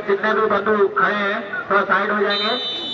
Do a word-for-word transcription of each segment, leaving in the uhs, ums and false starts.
जितने भी बंधु खड़े हैं थोड़ा साइड हो जाएंगे।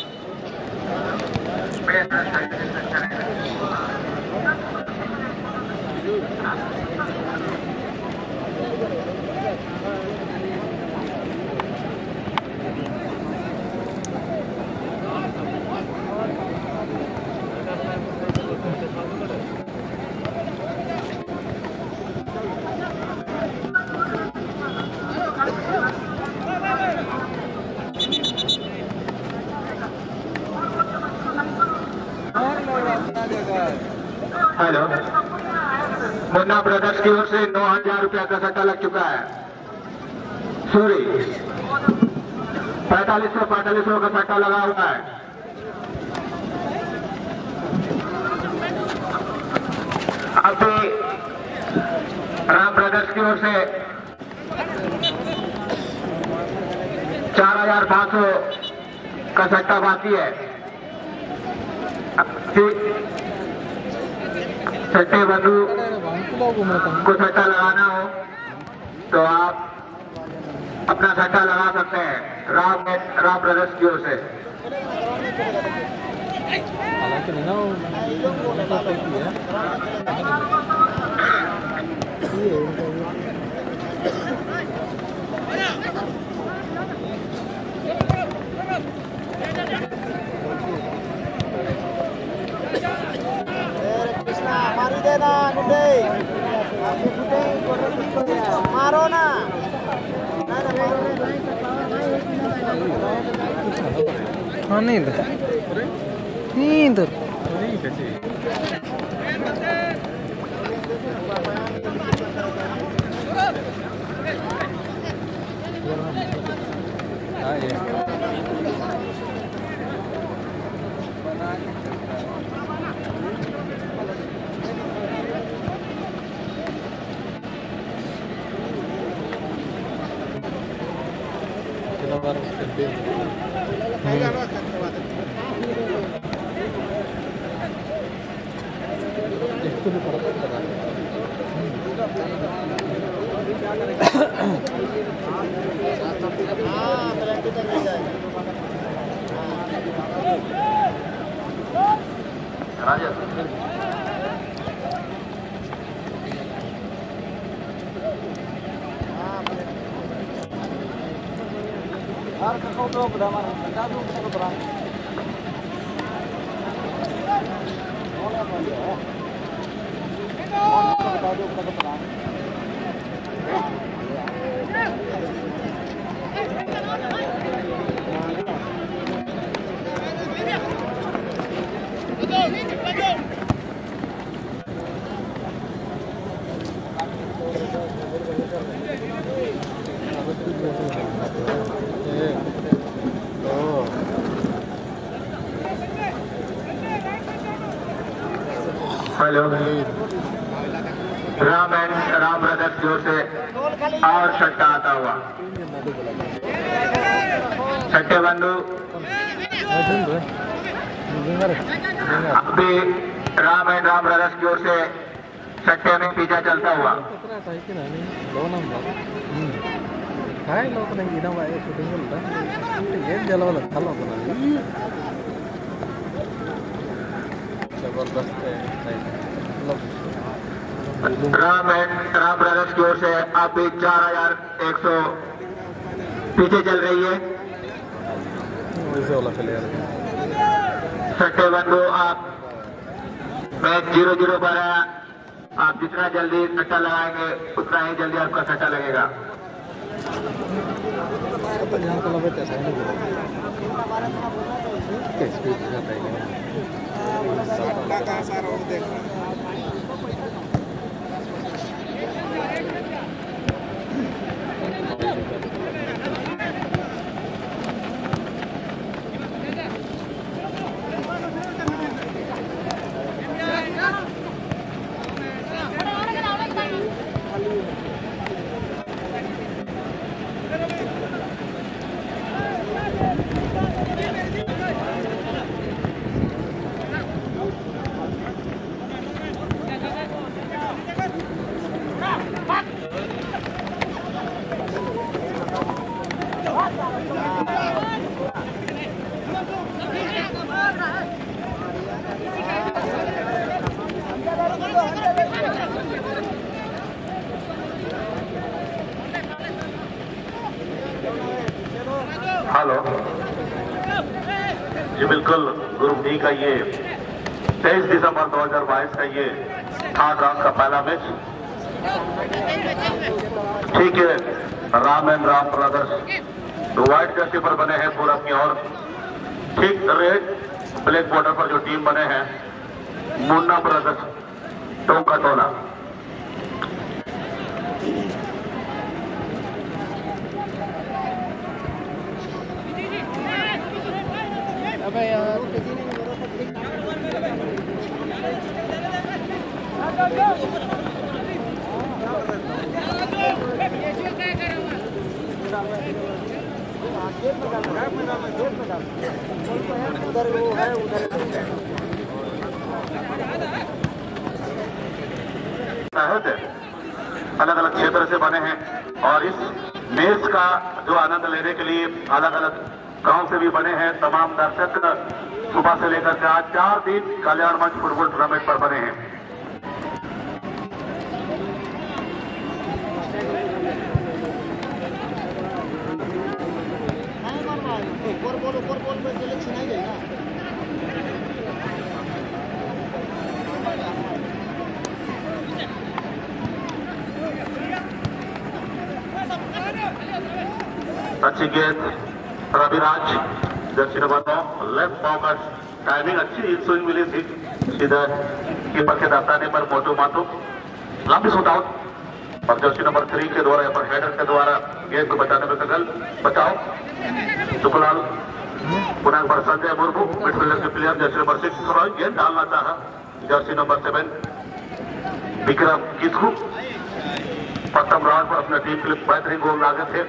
हेलो, मुन्ना ब्रदर्स की ओर से नौ हजार रुपया का सट्टा लग चुका है। सूरी पैंतालीस सौ पैंतालीस सौ का सट्टा लगा हुआ है। अभी राम ब्रदर्स की ओर से चार हजार पांच सौ का सट्टा बाकी है। सट्टे बंधु को सट्टा लगाना हो तो आप अपना सट्टा लगा सकते हैं राम राम ब्रदर्स की ओर से। देना गुड्डे मारो ना हाँ नींद नींद hello, Ram and Ram brothers की ओर से और सट्टा आता हुआ। सट्टे बंधु अभी राम एंड राम ब्रदर्स की ओर से सट्टे में पीछा चलता हुआ। राम एंड राम ब्रदर्स की ओर से आप भी चार हजार एक सौ पीछे चल रही है। सट्टे बंधु आप मैच जीरो जीरो पर है। आप जितना जल्दी सट्टा लगाएंगे उतना ही जल्दी आपका सट्टा लगेगा। लो जी। बिल्कुल ग्रुप डी का ये तेईस दिसंबर दो हज़ार बाईस का ये थर्ड राउंड का पहला मैच। ठीक है, राम एंड राम ब्रदर्स तो व्हाइट जर्सी पर बने हैं पूरब की ओर। ठीक रेड ब्लैक बॉर्डर पर जो टीम बने हैं मुन्ना ब्रदर्स टोंका टोला। उधर वो है उधर अलग अलग क्षेत्र से बने हैं और इस मैच का जो आनंद लेने के लिए अलग अलग गांव से भी बने हैं। तमाम दर्शक सुबह से लेकर के आज चार दिन कल्याण मंच फुटबॉल टूर्नामेंट पर बने हैं। ऊपर बोल ऊपर बोल पे चले छिनाई जाएगा। अच्छी गेंद रविराज जर्सी नंबर नौ लेफ्ट पॉकेट टाइमिंग अच्छी स्विंग मिली थी सीधा कीपर के दस्ताने पर मोटू माटू लंबी शूट आउट और जर्सी नंबर थ्री के द्वारा पर हेडर के द्वारा गेंद को बचाने में सफल। बचाओ सुखलाल पुनः पर संजय मुर्मू मिडफील्डर के प्लेयर जर्सी नंबर सिक्स गेंद डालना चाहा jersey number seven Vikram Kisku प्रथम राउंड पर अपने टीम के लिए बेहतरीन गोल लागे थे।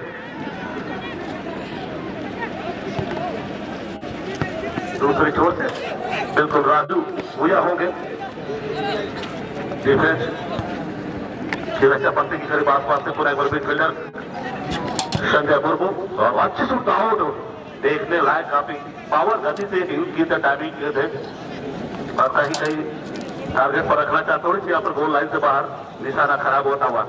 दूसरी छोर से बिल्कुल राजू भूया होंगे डिफेंस शिवैया पंथी की करीब आसपास से पूरा एक बार मिडफील्डर संजय मुर्मू और अच्छी शूट आउट देखने लायक काफी पावर गति से यूज किए थे टाइमिंग किए थे और कहीं कहीं टारगेट पर रखना चाहते थोड़ी सी यहाँ पर गोल लाइन से बाहर निशाना खराब होता हुआ।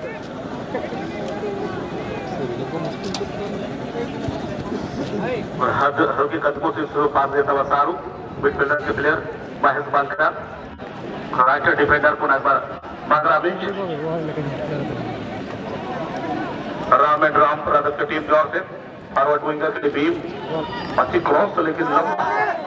और हल्के कदमों से शुरू पास देता हुआ सारू मिडफील्डर के प्लेयर महेश बांकर राइटर डिफेंडर पुनः एक बार बांद्रा बीच राम एंड राम ब्रदर्स की टीम की ओर से फॉरवर्ड विंगर के लिए बीम अच्छी क्रॉस तो लेकिन लंबा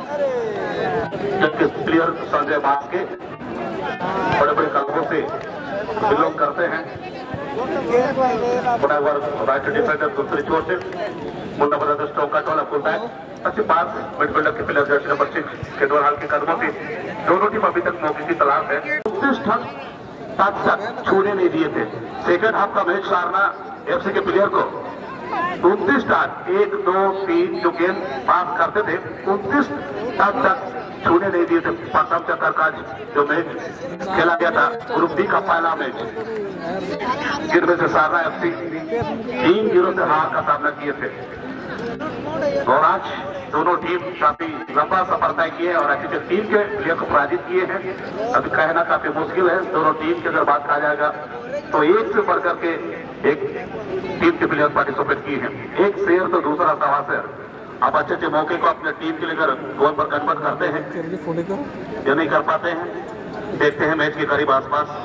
जबकि प्लेयर संजय बास के बड़े बड़े कदमों से बिलोंग करते हैं। पुनः एक बार राइटर डिफेंडर दूसरी छोर से Munna brothers Tonka Tola full back अच्छी पास मिडफील्डर के प्लेयर जर्सी नंबर सिक्स के द्वारा हल्के कदमों से दोनों टीम अभी तक मौके की तलाश है। तक तक छूने नहीं दिए थे। सेकंड हाफ का मैच सारना एफसी के प्लेयर को उनतीस टच एक दो तीन जो गेंद पास करते थे उनतीस टच तक छूने नहीं दिए थे। प्रथम चक्कर का जो मैच खेला गया था ग्रुप डी का पहला मैच जिनमें से सारना एफसी तीन जीरो से हार का सामना किए थे और आज दोनों टीम काफी लंबा सफर तय किए और ऐसी टीम के प्लेयर को पराजित किए हैं। अभी कहना काफी मुश्किल है। दोनों टीम की अगर बात कहा जाएगा तो एक से बढ़कर के एक टीम के प्लेयर पार्टिसिपेट किए हैं। एक शेर तो दूसरा सवा शेर। आप अच्छे अच्छे मौके को अपने टीम के लिए अगर गोल पर कन्वर्ट करते हैं या नहीं कर पाते हैं। देखते हैं मैच के करीब आसपास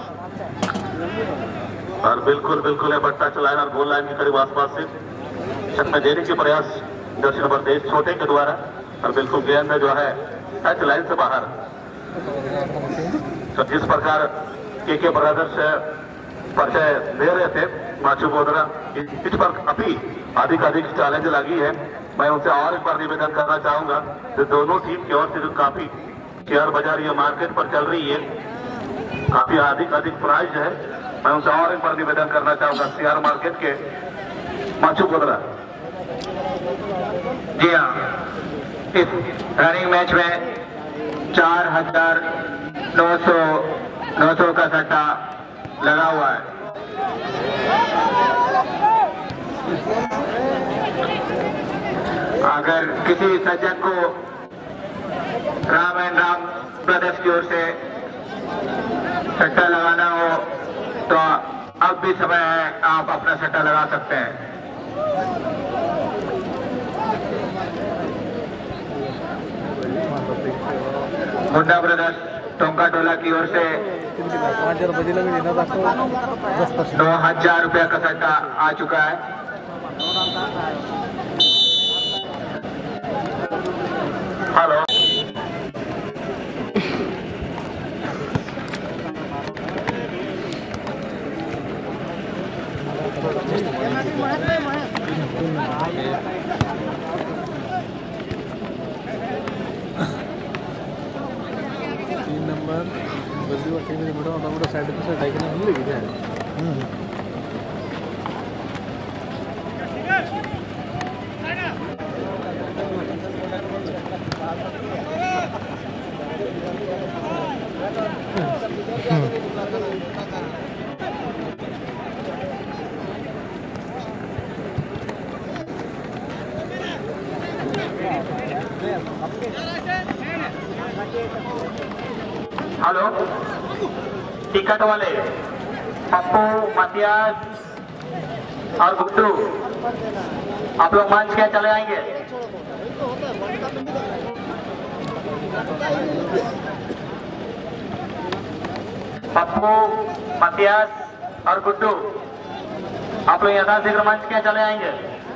और बिल्कुल बिल्कुल है बट्टा चलाइन और गोल लाइन के करीब आसपास से छक्का देने के प्रयास जर्सी नंबर तेईस छोटे के द्वारा और बिल्कुल गेंद जो है टच लाइन से बाहर। तो जिस प्रकार के के ब्रदर्स परिचय दे रहे थे माचू बोदरा इस पर अभी अधिक अधिक चैलेंज लगी है। मैं उनसे और एक बार निवेदन करना चाहूंगा कि दोनों टीम की ओर से जो काफी शेयर बाजार या मार्केट पर चल रही है काफी अधिक अधिक प्राइस है। मैं उनसे और एक बार निवेदन करना चाहूंगा शेयर मार्केट के माचू बोदरा। जी हाँ, इस रनिंग मैच में चार हजार नौ सौ नौ सौ का सट्टा लगा हुआ है। अगर किसी सज्जन को राम एंड राम ब्रदर्स की ओर से सट्टा लगाना हो तो अब भी समय है, आप अपना सट्टा लगा सकते हैं। मुंडा ब्रदर्स टोंका टोला की ओर से दो हजार रुपया का सट्टा आ चुका है। हेलो तीन नंबर बदली वाटी में बड़ा मोटा मोटा साइड पे साइड के नहीं लगी है। हेलो टिकट वाले पप्पू मतियास और गुड्डू आप लोग मंच के चले आएंगे। पप्पू मतियास और गुड्डू आप लोग यथाशीघ्र मंच के चले आएंगे।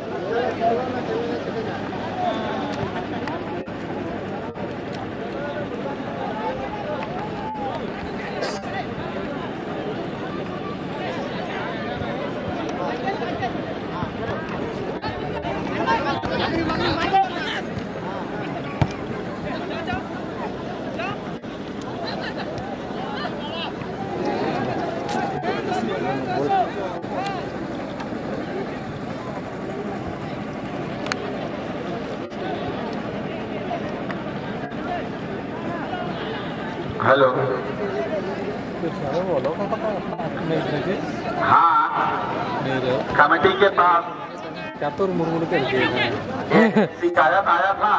हेलो हाँ कमेटी के पास चातुर मुर्मुर के शिकायत आया था।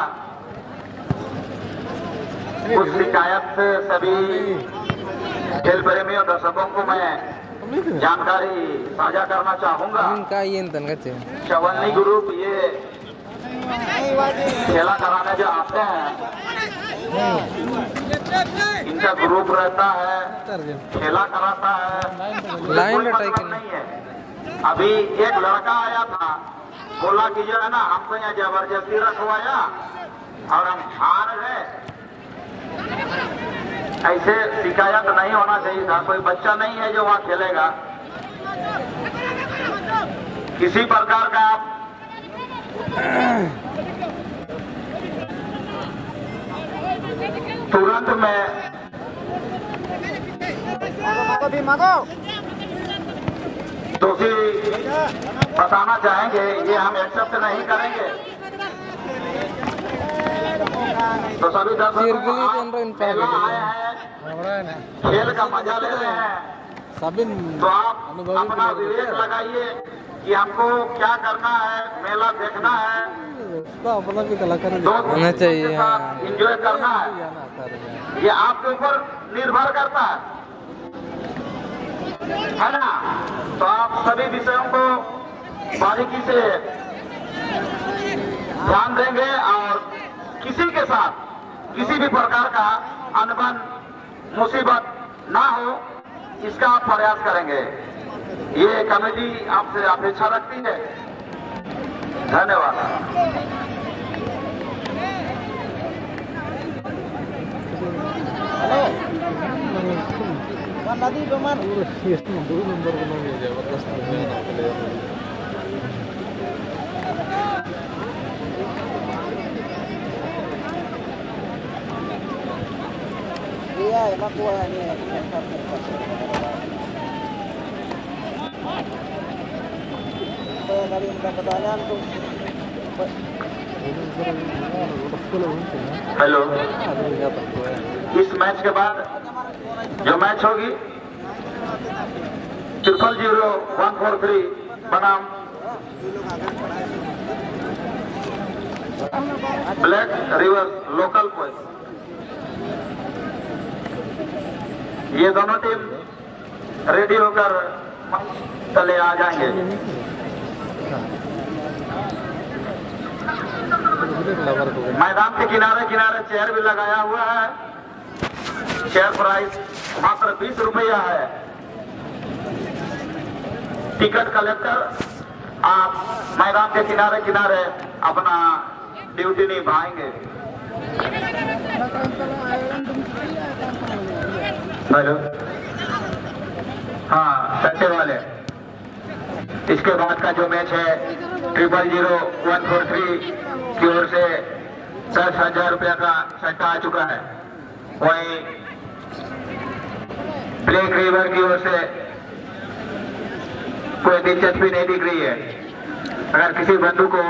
उस शिकायत से सभी खेल प्रेमियों दर्शकों को मैं जानकारी साझा करना चाहूंगा। चवन्नी ग्रुप ये खेला कराने जो आते हैं इनका ग्रुप रहता है, खेला कराता है, कोई मतलब नहीं है। अभी एक लड़का आया था बोला कि जो है ना हमको यहाँ जबरदस्ती रखवाया और हम हार गए। ऐसे शिकायत नहीं होना चाहिए था। कोई बच्चा नहीं है जो वहाँ खेलेगा। किसी प्रकार का आप तुरंत में दोषी बताना चाहेंगे, ये हम एक्सेप्ट नहीं करेंगे। तो सभी दर्शकों पहला आए हैं, खेल का मजा ले रहे हैं, तो आप अपना विवेक लगाइए कि हमको क्या करना है। मेला देखना है, अपना भी कलाकार होना चाहिए, एंजॉय करना है। ये आपके ऊपर निर्भर करता है, है ना। तो आप सभी विषयों को बारीकी से ध्यान देंगे और किसी के साथ किसी भी प्रकार का अनबन मुसीबत ना हो इसका आप प्रयास करेंगे। ये कमेटी आपसे अपेक्षा रखती है। धन्यवाद। नदी बेमान दो नंबर बना जबरदस्त iya enak gua ini supaya tadi minta pertanyaan tuh. Hello, इस मैच के बाद जो मैच होगी triple zero one four three बनाम ब्लैक रिवर लोकल पॉइंट, ये दोनों टीम रेडी होकर चले आ जाएंगे। मैदान के किनारे किनारे चेयर भी लगाया हुआ है। शेयर प्राइस मात्र बीस रुपया है। टिकट कलेक्टर आप मैदान के किनारे किनारे अपना ड्यूटी निभाएंगे। हेलो, हाँ सच्चे वाले, इसके बाद का जो मैच है triple zero one four three की ओर से दस हजार रुपया का सट्टा आ चुका है। वहीं ब्लैक रिवर की ओर से कोई दिलचस्पी नहीं दिख रही है। अगर किसी बंधु को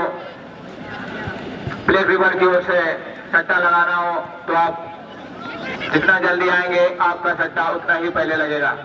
ब्लैक रिवर की ओर से सट्टा लगाना हो तो आप जितना जल्दी आएंगे आपका सट्टा उतना ही पहले लगेगा।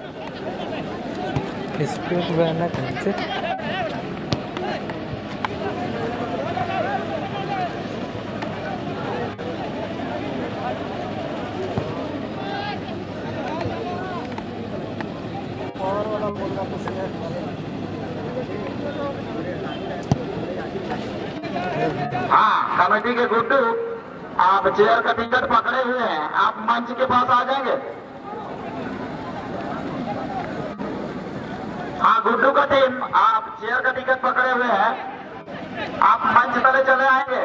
हाँ, कमेटी के गुड्डू, आप चेयर का टिकट पकड़े हुए हैं, आप मंच के पास आ जाएंगे। हाँ गुड्डू का टीम, आप चेयर का टिकट पकड़े हुए हैं, आप मंच तले चले आएंगे।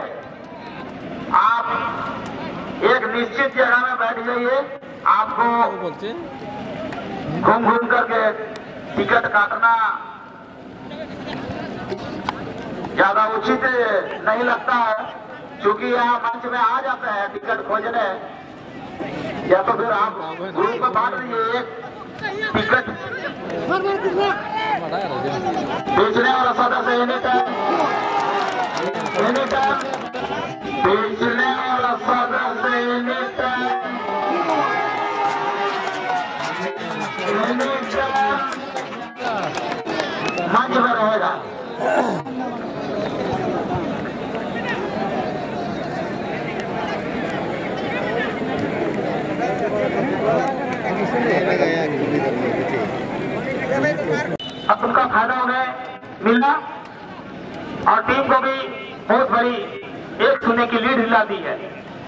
आप एक निश्चित जगह में बैठ जाइए, आपको घूम घूम करके टिकट काटना ज्यादा उचित नहीं लगता है, क्योंकि यहाँ मंच में आ जाते हैं टिकट खोजने, या तो फिर आप ग्रुप में बांट लीजिए। एक टिकट बेचने वाला सदस्य एनी टाइम एनी टाइम बेचने वाला सदस्य एनी टाइम एनी टाइम मंच में रहेगा। अब उनका फायदा उन्हें मिलना और टीम को भी बहुत बड़ी एक शून्य की लीड दिला दी है।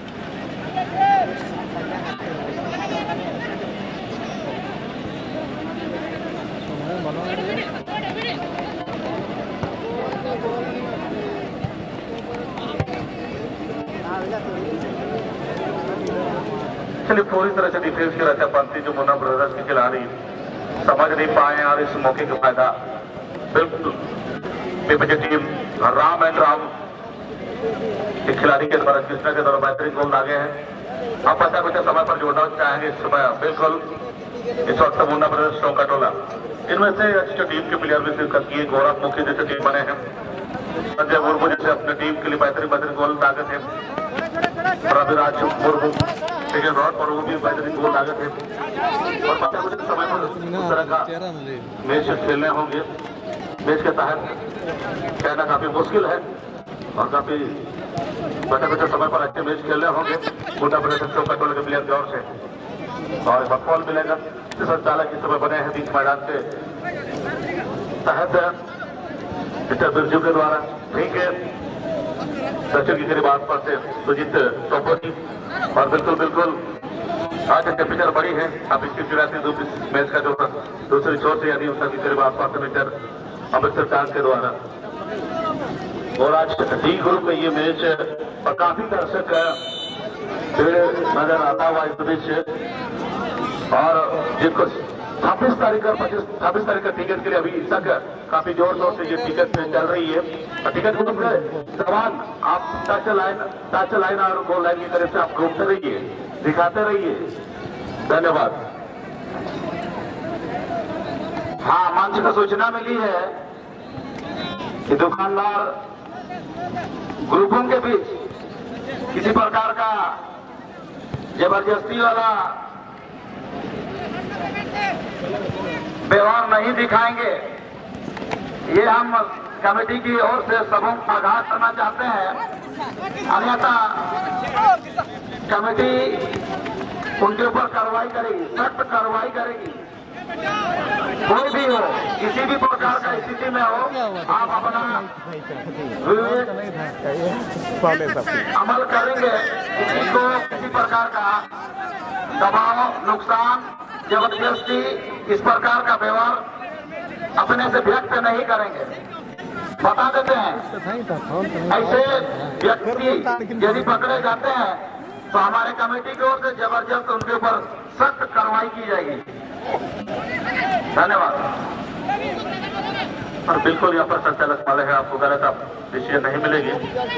चलिए पूरी तरह से डिफेंस की रक्षा पंथी जो मुन्ना ब्रदर्स की खिलाड़ी समझ नहीं पाए और इस मौके का फायदा बिल्कुल विपक्षी टीम राम एंड राम के खिलाड़ी के द्वारा कृष्णा के द्वारा बेहतरीन गोल लागे हैं। आप पता कुछ समय पर जोड़ना चाहेंगे इस समय बिल्कुल इस वक्त मुन्ना ब्रदर्स टोंका टोला, इनमें से अच्छी टीम के प्लेयर भी शिरकत किए। गौरव मुखी जैसे टीम बने हैं, संजय मुर्मू जैसे अपने टीम के लिए बेहतरीन बेहतरीन गोल लागे थे, रविराज मुर्मू ठीक है पर वो भी बेहतरीन गोल लागे थे। और पता कुछ समय पर उस तरह का मैच खेलने होंगे। मैच के तहत कहना काफी मुश्किल है और काफी बचा बचा समय पर अच्छे मैच खेलने होंगे मुन्ना ब्रदर्स टोंका टोला के प्लेयर की ओर से। और बकौल मिलेगा संचालक इस समय बने हैं बीच मैदान के तहत मिस्टर बिरजू के द्वारा, ठीक है दर्शक की करीब आसपास से सुजीत सोपोनी। और बिल्कुल बिल्कुल आज टेम्परेचर बड़ी है। अब इसकी चुरासी दो मैच का जो दूसरी छोर से यानी उसका करीब आसपास से मीटर अमृतसर चांद के द्वारा। और आज डी ग्रुप में ये मैच और काफी दर्शक नजर आता हुआ इस बीच, और जिनको छब्बीस तारीख का पच्चीस छब्बीस तारीख का टिकट के लिए अभी तक काफी जोर शोर से ये टिकट चल रही है। और टिकट ग्रुप के जवान आप टच लाइन टच लाइन और गोल लाइन की तरफ से आप घूमते रहिए, दिखाते रहिए। धन्यवाद। हाँ, मंच को सूचना मिली है कि दुकानदार ग्रुपों के बीच किसी प्रकार का जबरदस्ती वाला व्यवहार नहीं दिखाएंगे। ये हम कमेटी की ओर से सबों को आगाह करना चाहते हैं, अन्यथा कमेटी उनके ऊपर कार्रवाई करेगी, सख्त कार्रवाई करेगी। कोई भी हो, किसी भी प्रकार का स्थिति में हो, आप अपना विवेक अमल करेंगे। किसी को किसी प्रकार का दबाव, नुकसान, जबरदस्ती इस प्रकार का व्यवहार अपने से व्यक्त नहीं करेंगे। बता देते हैं ऐसे व्यक्ति यदि पकड़े जाते हैं तो हमारे कमेटी की ओर से जबरदस्त उनके ऊपर सख्त कार्रवाई की जाएगी। धन्यवाद। और बिल्कुल यहाँ पर संचालक वाले हैं, आपको गलत आप डिसीजन नहीं मिलेगी।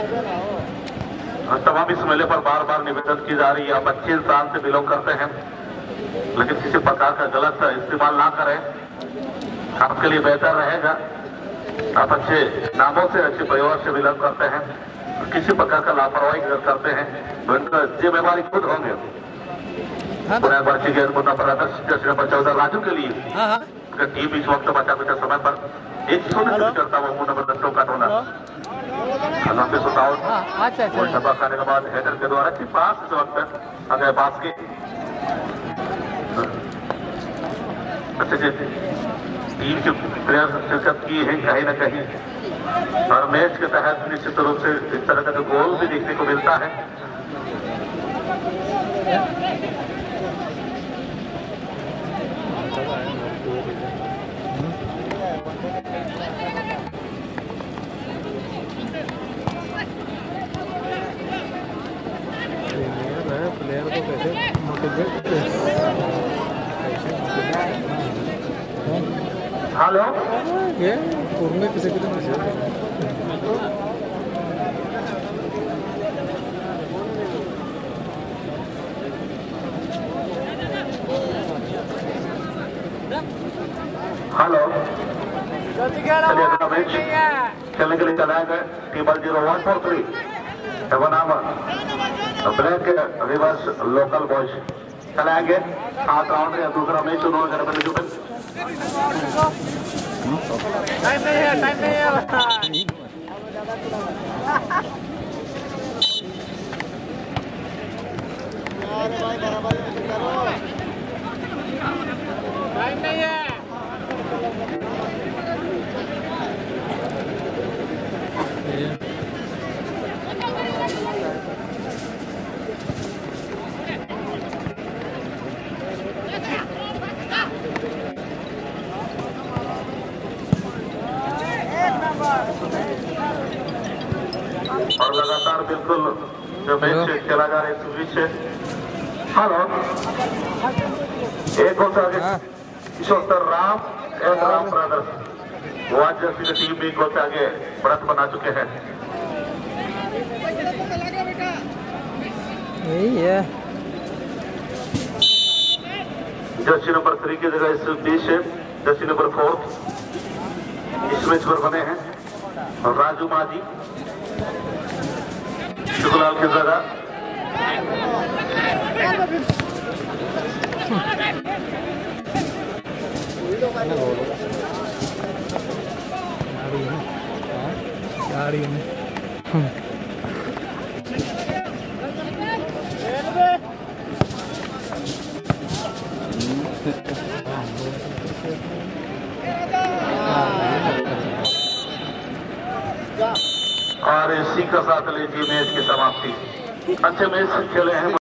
तमाम इस मेले पर बार बार निवेदन की जा रही है, आप अच्छे इंसान से बिलोंग करते हैं लेकिन किसी प्रकार का गलत इस्तेमाल ना करें, आपके लिए बेहतर रहेगा। आप अच्छे नामों से, अच्छे परिवार से बिलोंग करते हैं, किसी प्रकार का लापरवाही अगर करते हैं तो इनका जिम्मेवारी खुद होंगे। चौदह राजू के लिए टीम इस वक्त बचा कुछ समय पर एक छोटे करता हुआ नंबर दसों का टोला लंबे सुताओ और डब्बा खाने के बाद हेडर के द्वारा पास इस वक्त अगर बास के अच्छे से टीम के प्लेयर शिरकत की है कहीं ना कहीं, और मैच के तहत निश्चित रूप से इस तरह का जो गोल भी देखने को मिलता है। प्लेयर को कैसे मोटिवेट हेलो ये पूर्ण किसी किसी हेलो चलिए अगला मैच खेलने के लिए चलाया गया table zero one four three बनाम ब्लैक रिवर्स लोकल बॉयज चलाएंगे सात राउंड या दूसरा मैच उन्होंने घर पर टाइम नहीं है, टाइम नहीं है। टाइम नहीं है। और लगातार बिल्कुल जो मैच खेला जा रहा है इस बीच हेलो एक और आगे किशोर राम एक राम ब्रदर्स वो आज जैसी टीम भी एक और आगे बढ़त बना चुके हैं। जर्सी नंबर थ्री की जगह इस बीच से जर्सी नंबर फोर्थ इस मैच पर बने हैं और राजू माझी शुक्लाल की जगह गाड़ी में और इसी का साथ लीजिए मैच की समाप्ति। अच्छे मैच खेले हैं।